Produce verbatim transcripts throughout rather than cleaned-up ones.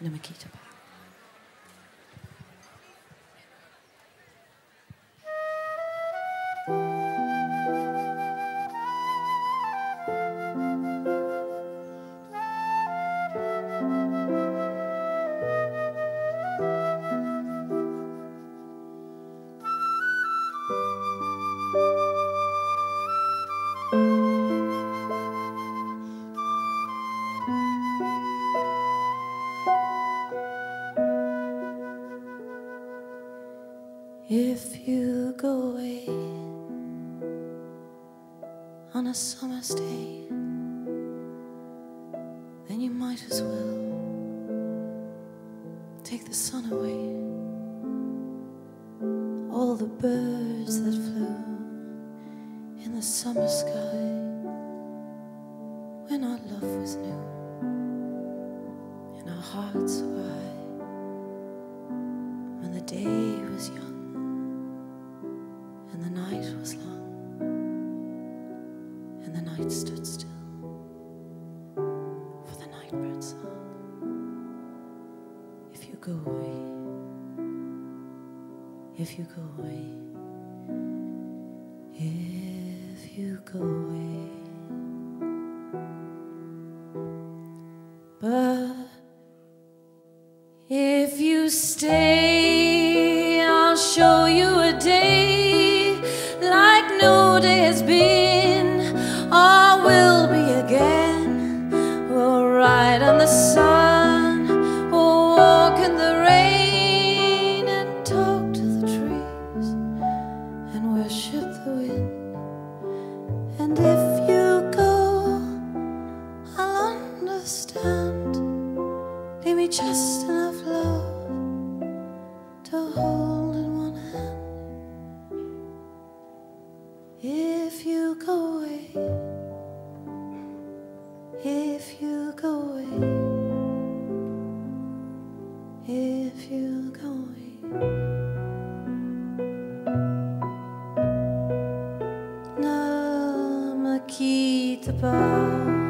ne me quitte pas. If you go away on a summer's day, then you might as well take the sun away. All the birds that flew in the summer sky when our love was new and our hearts were high, when the day was young and the night was long, and the night stood still for the nightbird's song. If you go away, if you go away, if you go away, but if you stay, I'll show you a day like no day has been or will be again. We'll ride on the sun, we'll walk in the rain and talk to the trees and worship the wind. And if you go, I'll understand. Give me just enough love to hold in one hand. If you go away, if you go away, if you go away, ne me quitte pas,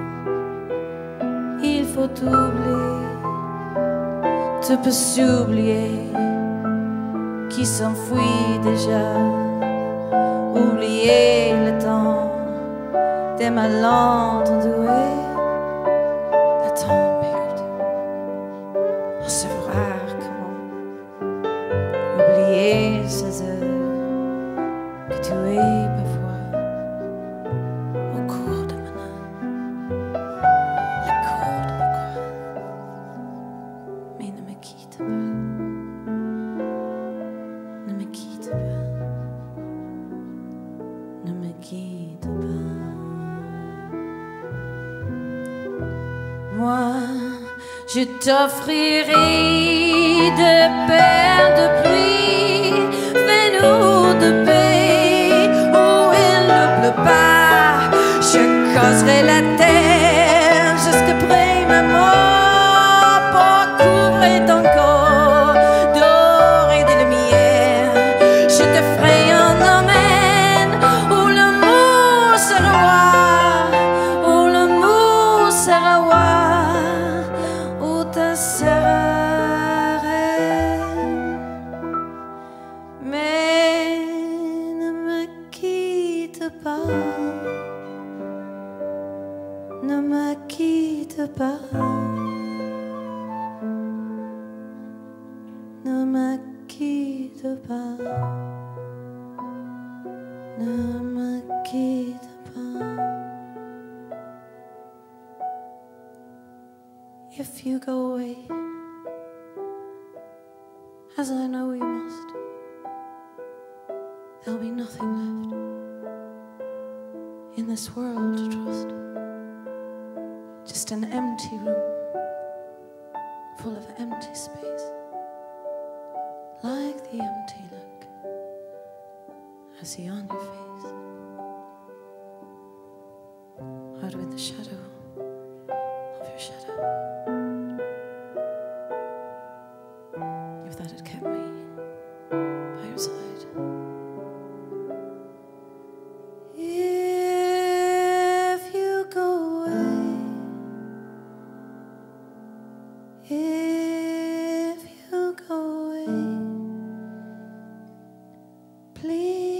il faut oublier, tu peux s'oublier qui s'enfuit déjà. Oublier le temps des malentendus, le temps perdu, à savoir comment oublier ces heures que tu es parfois au cours de ma nuit, le cours de ma croix. Mais ne me quitte pas, ne me quitte pas. Ne me quitte pas. Moi, je t'offrirai de perles de pluie venues de pays où il ne pleut pas. Je causerai la terre jusqu'après ma mort pour couvrir ton corps d'or et de lumière. Je te ferai un homme où l'amour sera roi, où l'amour sera roi, où ta sera reine. Mais ne me quitte pas, ne me quitte pas, ne me quitte pas. Ne me quitte pas. If you go away, as I know you must, there'll be nothing left in this world to trust. Just an empty room full of empty space, like the empty look I see on your face, out with the shadow of your shadow. If that had kept me by your side. If you go away, if please.